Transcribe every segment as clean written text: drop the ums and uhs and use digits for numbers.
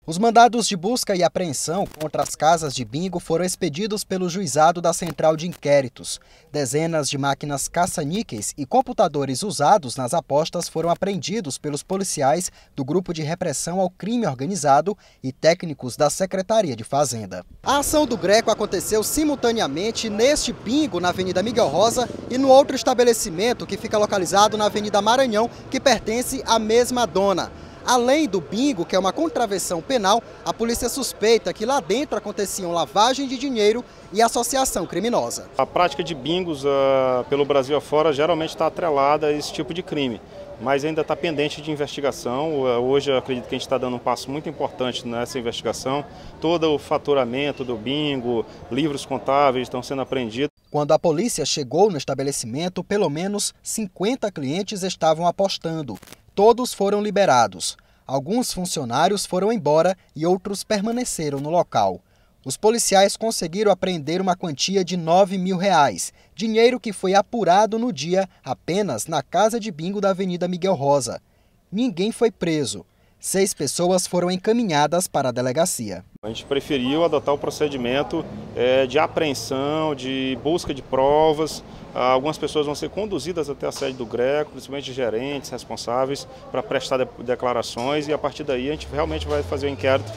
Os mandados de busca e apreensão contra as casas de bingo foram expedidos pelo Juizado da Central de Inquéritos. Dezenas de máquinas caça-níqueis e computadores usados nas apostas foram apreendidos pelos policiais do Grupo de Repressão ao Crime Organizado e técnicos da Secretaria de Fazenda. A ação do Greco aconteceu simultaneamente neste bingo na Avenida Miguel Rosa e no outro estabelecimento que fica localizado na Avenida Maranhão, que pertence à mesma dona. Além do bingo, que é uma contravenção penal, a polícia suspeita que lá dentro aconteciam lavagem de dinheiro e associação criminosa. A prática de bingos pelo Brasil afora geralmente está atrelada a esse tipo de crime, mas ainda está pendente de investigação. Hoje eu acredito que a gente está dando um passo muito importante nessa investigação. Todo o faturamento do bingo, livros contábeis estão sendo apreendidos. Quando a polícia chegou no estabelecimento, pelo menos 50 clientes estavam apostando. Todos foram liberados. Alguns funcionários foram embora e outros permaneceram no local. Os policiais conseguiram apreender uma quantia de R$9 mil, dinheiro que foi apurado no dia apenas na casa de bingo da Avenida Miguel Rosa. Ninguém foi preso. 6 pessoas foram encaminhadas para a delegacia. A gente preferiu adotar o procedimento de apreensão, de busca de provas. Algumas pessoas vão ser conduzidas até a sede do Greco, principalmente gerentes, responsáveis, para prestar declarações, e a partir daí a gente realmente vai fazer o inquérito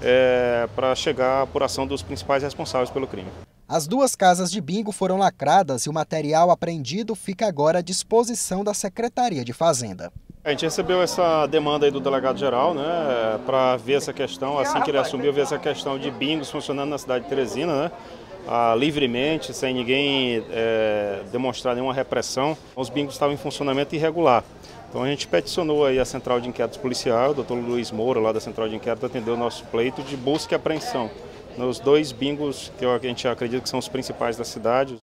para chegar à apuração dos principais responsáveis pelo crime. As 2 casas de bingo foram lacradas e o material apreendido fica agora à disposição da Secretaria de Fazenda. A gente recebeu essa demanda aí do delegado-geral, né, para ver essa questão, assim que ele assumiu, ver essa questão de bingos funcionando na cidade de Teresina, né, livremente, sem ninguém demonstrar nenhuma repressão. Os bingos estavam em funcionamento irregular. Então a gente peticionou aí a Central de Inquéritos Policial, o doutor Luiz Moura, lá da Central de Inquéritos, atendeu o nosso pleito de busca e apreensão nos 2 bingos que a gente acredita que são os principais da cidade.